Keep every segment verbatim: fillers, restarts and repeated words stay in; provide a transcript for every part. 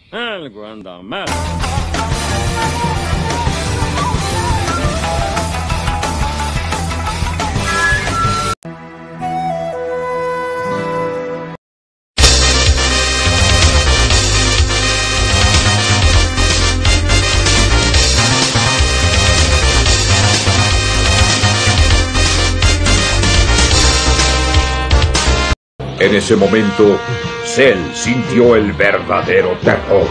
Algo anda mal. En ese momento, Cell sintió el verdadero terror.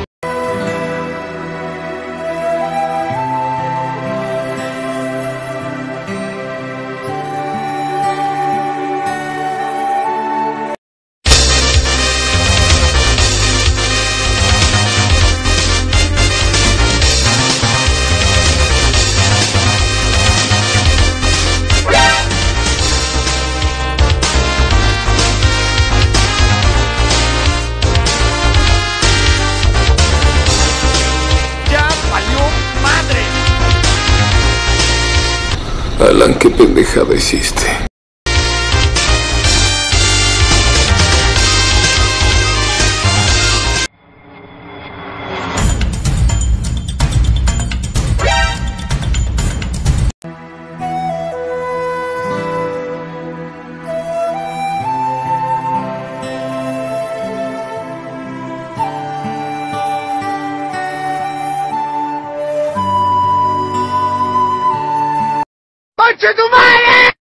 Alan, qué pendejada hiciste. ¡Conche tu madre!